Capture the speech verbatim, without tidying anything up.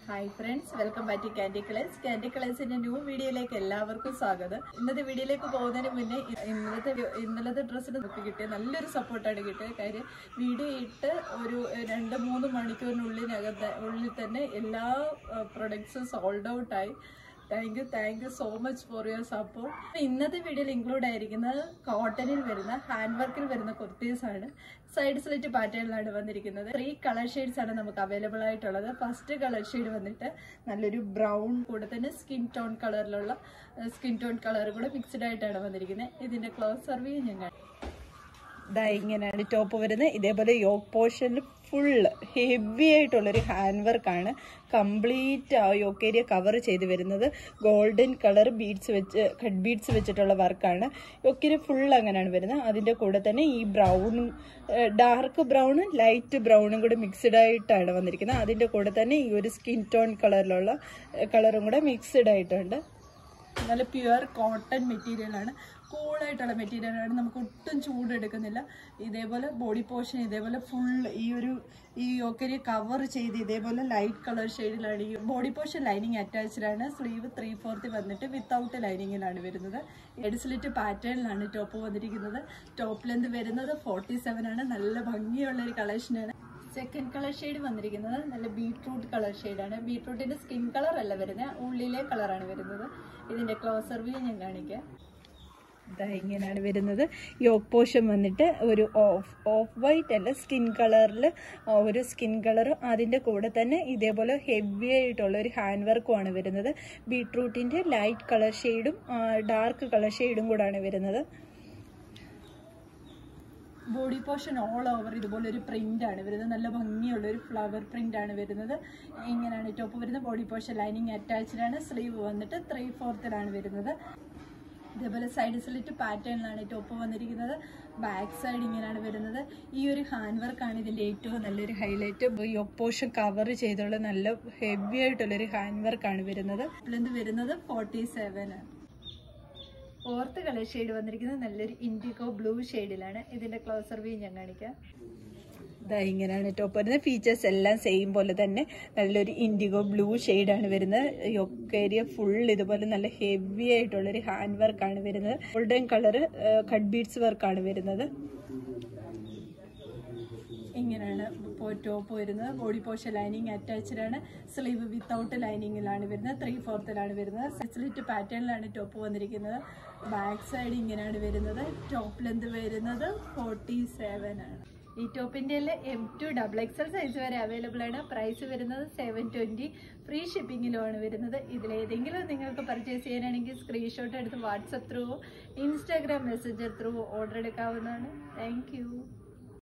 Hi friends, welcome back to candy colours. Candy കളേഴ്സിന്റെ new വീഡിയോയിലേക്ക് എല്ലാവർക്കും സ്വാഗതം. ഇന്നത്തെ വീഡിയോയിലേക്ക് പോകുന്നതിന് മുന്നേ ഇന്നലത്തെ ഇന്നലത്തെ ഡ്രസ്സിന് നമുക്ക് കിട്ടിയ നല്ലൊരു സപ്പോർട്ടാണ് കിട്ടിയത്. കാര്യം വീഡിയോ ഇട്ട് ഒരു രണ്ട് മൂന്ന് മണിക്കൂറിനുള്ളിനകത്ത് ഉള്ളിൽ തന്നെ എല്ലാ പ്രൊഡക്ട്സും സോൾഡ് ഔട്ടായി. Thank you thank you so much for your support. ഇന്നത്തെ വീഡിയോയിൽ ഇൻക്ലൂഡ് ആയിരിക്കുന്നത് കോട്ടണിൽ വരുന്ന ഹാൻഡ് വർക്കിൽ വരുന്ന കുർത്തീസ് ആണ്. സൈഡ് സ്ലിറ്റ് പാറ്റേണിലാണ് വന്നിരിക്കുന്നത്. ത്രീ കളർ ഷെയ്ഡ്സ് ആണ് നമുക്ക് അവൈലബിൾ ആയിട്ടുള്ളത്. ഫസ്റ്റ് കളർ ഷെയ്ഡ് വന്നിട്ട് നല്ലൊരു ബ്രൗൺ, കൂടെ തന്നെ സ്കിൻ ടോൺ കളറിലുള്ള സ്കിൻ ടോൺ കളർ കൂടെ മിക്സ്ഡ് ആയിട്ടാണ് വന്നിരിക്കുന്നത്. ഇതിന്റെ ക്ലോസ് സർവ്യൂ ഞങ്ങൾ ഇതാ ഇങ്ങനെയാണ് ടോപ്പ് വരുന്നത്. ഇതേപോലെ യോക്ക് പോർഷനിൽ ഫുള്ള് ഹെവി ആയിട്ടുള്ളൊരു ഹാൻഡ് വർക്കാണ്. കംപ്ലീറ്റ് ആ യോക്ക് ഏരിയ കവർ ചെയ്ത് വരുന്നത്. ഗോൾഡൻ കളർ ബീഡ്സ് വെച്ച് കട്ട് ബീഡ്സ് വെച്ചിട്ടുള്ള വർക്കാണ്. യോക്ക് ഏരിയ ഫുൾ അങ്ങനെയാണ് വരുന്നത്. അതിൻ്റെ കൂടെ തന്നെ ഈ ബ്രൗണും ഡാർക്ക് ബ്രൗണും ലൈറ്റ് ബ്രൗണും കൂടെ മിക്സ്ഡ് ആയിട്ടാണ് വന്നിരിക്കുന്നത്. അതിൻ്റെ കൂടെ തന്നെ ഈ ഒരു സ്കിൻ ടോൺ കളറിലുള്ള കളറും കൂടെ മിക്സ്ഡ് ആയിട്ടുണ്ട്. നല്ല പ്യുവർ കോട്ടൺ മെറ്റീരിയലാണ്. കൂളായിട്ടുള്ള മെറ്റീരിയലാണ്. നമുക്ക് ഒട്ടും ചൂടെടുക്കുന്നില്ല. ഇതേപോലെ ബോഡി പോർഷൻ ഇതേപോലെ ഫുൾ ഈ ഒരു ഈ യോക്കരി കവർ ചെയ്ത് ഇതേപോലെ ലൈറ്റ് കളർ ഷെയ്ഡിലാണ്. ഈ ബോഡി പോർഷൻ ലൈനിങ് അറ്റാച്ച്ഡാണ്. സ്ലീവ് ത്രീ ഫോർത്ത് വന്നിട്ട് വിത്തൗട്ട് ലൈനിങ്ങിലാണ് വരുന്നത്. എഡ് സ്ലിറ്റ് പാറ്റേണിലാണ് ടോപ്പ് വന്നിരിക്കുന്നത്. ടോപ്പ് ലെന്ത് വരുന്നത് ഫോർട്ടി സെവൻ ആണ്. നല്ല ഭംഗിയുള്ള ഒരു കളക്ഷനാണ്. സെക്കൻഡ് കളർ ഷെയ്ഡ് വന്നിരിക്കുന്നത് നല്ല ബീട്രൂട്ട് കളർ ഷെയ്ഡാണ്. ബീട്രൂട്ടിന്റെ സ്കിൻ കളർ അല്ല വരുന്നത്, ഉള്ളിലെ കളറാണ് വരുന്നത്. ഇതിന്റെ ക്ലോസർ വ്യൂ ഞാൻ കാണിക്കാം. ഇതാ ഇങ്ങനെയാണ് വരുന്നത്. യോക്ക് പോർഷൻ വന്നിട്ട് ഒരു ഓഫ് ഓഫ് വൈറ്റ് അല്ല, സ്കിൻ കളറിൽ ഒരു സ്കിൻ കളറും അതിൻ്റെ കൂടെ തന്നെ ഇതേപോലെ ഹെവി ആയിട്ടുള്ള ഒരു ഹാൻഡ് വർക്കുമാണ് വരുന്നത്. ബീട്രൂട്ടിൻ്റെ ലൈറ്റ് കളർ ഷെയ്ഡും ഡാർക്ക് കളർ ഷെയ്ഡും കൂടാണ് വരുന്നത്. ബോഡി പോർഷൻ ഓൾ ഓവർ ഇതുപോലെ ഒരു പ്രിന്റ് ആണ് വരുന്നത്. നല്ല ഭംഗിയുള്ള ഒരു ഫ്ലവർ പ്രിന്റ് ആണ് വരുന്നത്. ഇങ്ങനെയാണ് ടോപ്പ് വരുന്നത്. ബോഡി പോർഷൻ ലൈനിങ് അറ്റാച്ച്ഡ് ആണ്. സ്ലീവ് വന്നിട്ട് ത്രീ ഫോർത്തിലാണ് വരുന്നത്. ഇതേപോലെ സൈഡ് സ്ലിറ്റ് പാറ്റേണിലാണ് ടോപ്പ് വന്നിരിക്കുന്നത്. ബാക്ക് സൈഡ് ഇങ്ങനെയാണ് വരുന്നത്. ഈ ഒരു ഹാൻഡ് വർക്കാണ് ഇതിന്റെ ഏറ്റവും നല്ലൊരു ഹൈലൈറ്റ്. യോക്ക് പോർഷൻ കവർ ചെയ്തുള്ള നല്ല ഹെവി ആയിട്ടുള്ളൊരു ഹാൻഡ് വർക്കാണ് വരുന്നത്. ലെന്ത് വരുന്നത് ഫോർട്ടി സെവൻ ആണ്. ഫോർത്ത് കളർ ഷെയ്ഡ് വന്നിരിക്കുന്നത് നല്ലൊരു ഇൻഡിഗോ ബ്ലൂ ഷെയ്ഡിലാണ്. ഇതിന്റെ ക്ലോസർ വ്യൂ ഞാൻ കാണിക്കാം. ഇതാ ഇങ്ങനെയാണ് ടോപ്പ് വരുന്നത്. ഫീച്ചേഴ്സ് എല്ലാം സെയിം പോലെ തന്നെ നല്ലൊരു ഇൻഡിഗോ ബ്ലൂ ഷെയ്ഡാണ് വരുന്നത്. യോക്ക് ഏരിയ ഫുൾ ഇതുപോലെ നല്ല ഹെവി ആയിട്ടുള്ളൊരു ഹാൻഡ് വർക്കാണ് വരുന്നത്. ഗോൾഡൻ കളർ കട്ട് ബീഡ്സ് വർക്കാണ് വരുന്നത്. ഇങ്ങനെയാണ് ടോപ്പ് വരുന്നത്. ബോഡി പോർഷൻ ലൈനിങ് അറ്റാച്ച്ഡ് ആണ്. സ്ലീവ് വിത്തൗട്ട് ലൈനിങ്ങിലാണ് വരുന്നത്. ത്രീ ഫോർത്തിലാണ് വരുന്നത്. സ്ലിറ്റ് പാറ്റേണിലാണ് ടോപ്പ് വന്നിരിക്കുന്നത്. ബാക്ക് സൈഡ് ഇങ്ങനെയാണ് വരുന്നത്. ടോപ്പ് ലെന്ത് വരുന്നത് ഫോർട്ടി സെവൻ ആണ്. ഈ ടോപ്പിൻ്റെ M to double XL size വരെ അവൈലബിൾ ആണ്. പ്രൈസ് വരുന്നത് സെവൻ ട്വൻറ്റി. ഫ്രീ ഷിപ്പിങ്ങിലുമാണ് വരുന്നത്. ഇതിലേതെങ്കിലും നിങ്ങൾക്ക് പർച്ചേസ് ചെയ്യാനാണെങ്കിൽ സ്ക്രീൻഷോട്ട് എടുത്ത് WhatsApp through Instagram messenger through order എടുക്കാവുന്നതാണ്. താങ്ക്